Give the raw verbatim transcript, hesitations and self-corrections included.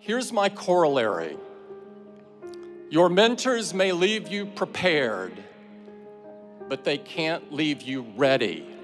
Here's my corollary. Your mentors may leave you prepared, but they can't leave you ready.